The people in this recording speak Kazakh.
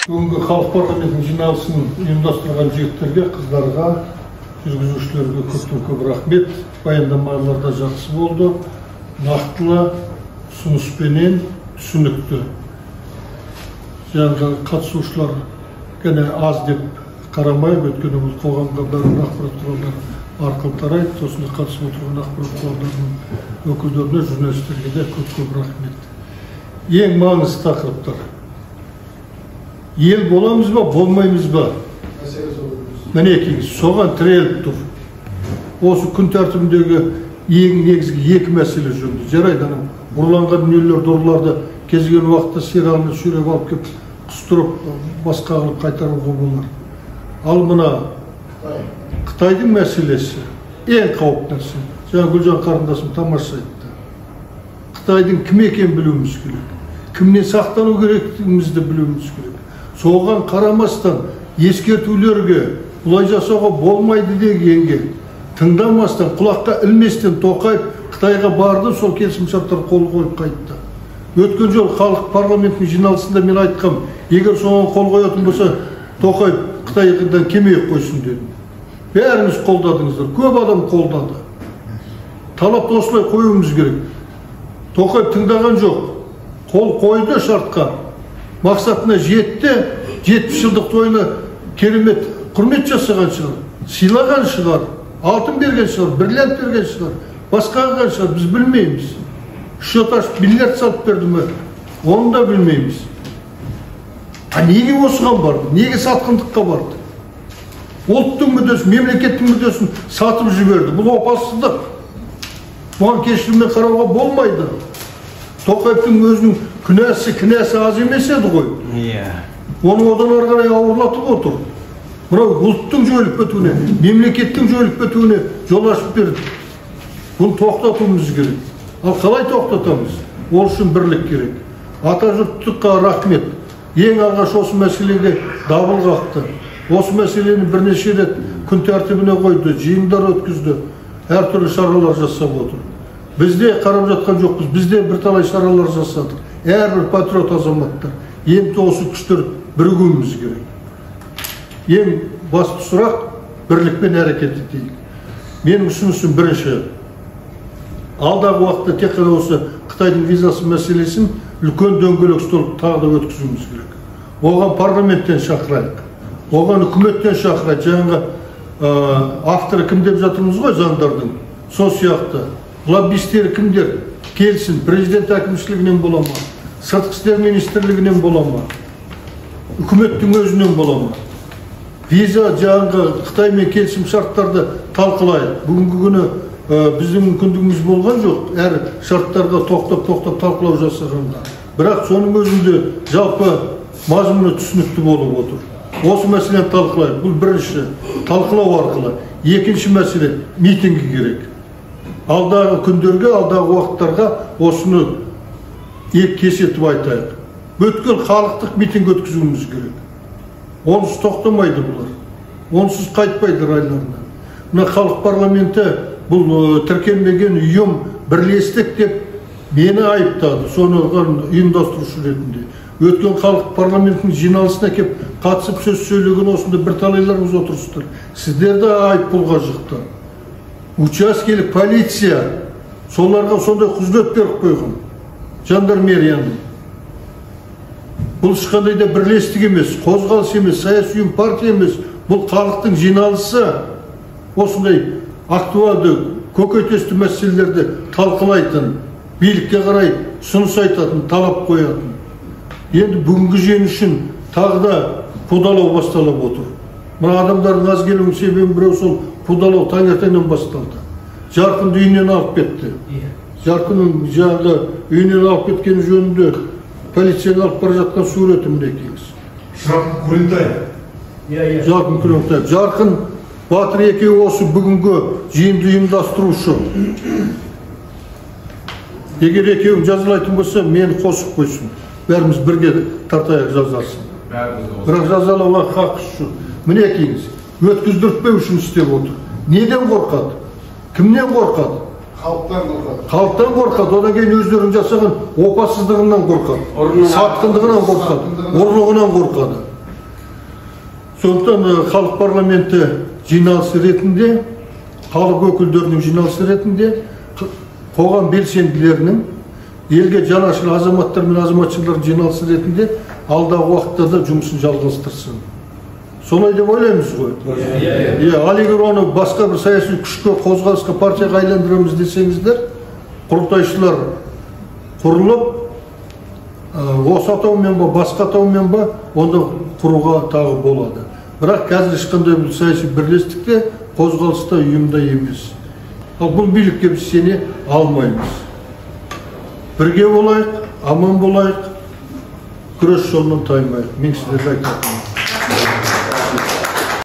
Бүгінгі халық парламентінің жиналысын ұйымдастырған жігіттерге, қыздарға, жүргізушілерге көп рахмет. Баяндамалар да жақсы болды. Нақтылы, ұсыныспенен, түсінікті. Жаңағы қатысушылар гәне аз деп қарамай, өйткені бұл қоғамға бәрін ақпарат құралдары арқылы тарайды. Сосын қатысып отырған ақпарат құралдарының өкілдеріне, журналистерге де көп рахмет. Ең маңызды тақырыптар. Ел боламыз ба, болмаймыз ба? Мінекей, соған тіреліп тұр. Осы күн тәртібіндегі ең негізгі екі мәселе жөнінде. Жарайды, ұрланған дүниелерді, ұрларды кез келген уақытта сериалына сүйреп алып келіп, қыстырып, басқа қылып қайтаруға болар. Ал мына Қытайдың мәселесі ең қауіпті нәрсе. Жаңа Гүлжан қарындасым тамаша айтты. Қытайдың кім екенін білуіміз керек. Кімнен сақтану керектігімізді білуіміз керек. Соған қарамастан ескертулерге бұлай жасауға болмайды дегенге тыңдамастан, құлаққа ілместен Тоқаев Қытайға барды, сол келісімшарттар қол қойып қайтты. Өткен жол халық парламентінің жиналысында мен айтқам, егер соған қол қоятын болса, Тоқаев Қытайдан кемей қойсын дедім. Бәріңіз қолдадыңыздар, көп адам қолдады. Талапты осылай қоюымыз керек. Тоқаев тыңдаған жоқ, қол қойды шартқа. Мақсатына жетті, 70 жылдық тойына керемет құрмет жасаған шығар, сыйлаған шығар, алтын берген шығар, бриллиант берген шығар, басқа алған шығар, біз білмейміз. Счет ашып миллиард салып берді ме, оны да білмейміз. Неге осыған барды? Неге сатқындыққа барды? Ұлттың мүддесін, мемлекеттің мүддесін сатып жіберді. Бұл опасыздық. Бұған кешіріммен қарауға болмайды. Тоқаевтың өзінің кінәсі аз емес еді ғой. Оны одан ары қарай ауырлатып отыр. Мынау ұлттың жойылып кетуіне, мемлекеттің жойылып кетуіне жол ашып берді. Бұны тоқтатуымыз керек. Ал қалай тоқтатамыз? Ол үшін бірлік керек. Атажұрттыққа рахмет. Ең алғаш осы мәселеге дабыл қақты. Осы мәселені бірнеше рет күн тәртібіне қойды, жиындар өткізді, әртүрлі шаралар жасап отыр. Бізде қарап жатқан жоқпыз, бізде бірталай шаралар жасадық. Әрбір патриот азаматтар, енді осы күштер бірігуіміз керек. Ең басты сұрақ бірлікпен әрекет етейік. Менің ұсынысым бірінші, алдағы уақытта тек қана осы Қытайдың визасы мәселесін үлкен дөңгелек стол тағы да өткізуіміз керек. Оған парламенттен шақырайық, оған үкіметтен шақырайық. Жаңағы авторы кім деп жатырмыз ғой заңдардың, сол сияқты. Лоббистері кімдер? Келсін, президент әкімшілігінен бола ма, сыртқы істер министрлігінен бола ма, үкіметтің өзінен бола ма. Виза жаңағы Қытаймен келісім шарттарды талқылайық. Бүгінгі күні біздің мүмкіндігіміз болған жоқ, әр шарттарға тоқтап талқылау жасағанда. Бірақ соның өзінде жалпы мазмұны түсінікті болып отыр. Осы мәселені талқылайық. Бұл бірінші талқылау арқылы. Екінші мәселе митингі керек. Алдағы күндерге, алдағы уақыттарға осыны кесетіп айтайық. Өткел халықтық митинг өткізуіміз керек. Онсыз тоқтамайды бұлар. Онсыз қайтпайды райларынан. Мына халық парламенті бұл тіркелмеген ұйым бірлестік деп мені айыптады, соны ұйымдастырушы ретінде. Өткен халық парламентінің жиналысына кеп қатысып сөз сөйлеген осында бірталайларыңыз отырсыздар. Сіздерді айыппұлға жықты. Учаскелік полиция соларға сондай құзырет беріп қойған. Жандармерияның. Бұл ешқандай да бірлестік емес, қозғалыс емес, саяси ұйым, партия емес. Бұл халықтың жиналысы осындай актуалды, көкейтесті мәселелерді талқылайтын, билікке қарай ұсыныс айтатын, талап қоятын. Енді бүгінгі жиын үшін тағы да қудалау басталып отыр. Мына адамдардың аз келуінің себебі біреу сол қудалау таңертеңнен басталды. Жарқынды үйінен алып кетті. Жарқынның жаңағы үйінен алып кеткені жөнінде полицияны алып бара жатқан суреті мінекейіңіз. Жарқын Күрентаев. Жарқын Күрентаев. Жарқын Батыр екеуі осы бүгінгі жиынды ұйымдастырушы. Егер екеуін жазалайтын болса, мені қосып қойсын. Бәріміз бірге тартайық жазасын. Бірақ жазалауға хақысы жоқ. Мінекейіңіз, өткіздіртпеу үшін істеп отыр. Неден қорқады? Кімнен қорқады? Халықтан қорқады. Халықтан қорқады, одан кейін өздерінің жасаған опасыздығынан қорқады. Сатқындығынан қорқады, ұрлығынан қорқады. Сондықтан халық парламенті жиналысы ретінде, халық өкілдерінің жиналысы ретінде, қоғам белсенділерінің, елге жанашыр азаматтар мен азаматшылар жиналысы ретінде алдағы уақытта да жұмысын жалғастырсын. Солай деп ойлаймыз ғой. Ал егер оны басқа бір саяси күшке, қозғалысқа, партияға айландырамыз десеңіздер, құрылтайшылар құрылып, осы атаумен ба, басқа атаумен ба, онда құруға тағы болады. Бірақ қазір ешқандай бұл саяси бірлестікте, қозғалыста, ұйымда емес. Ал бұл билікке біз сене алмаймыз. Бірге болайық, аман болайық, күрес жолынан таймайық. Мен сіздерге айтатыным.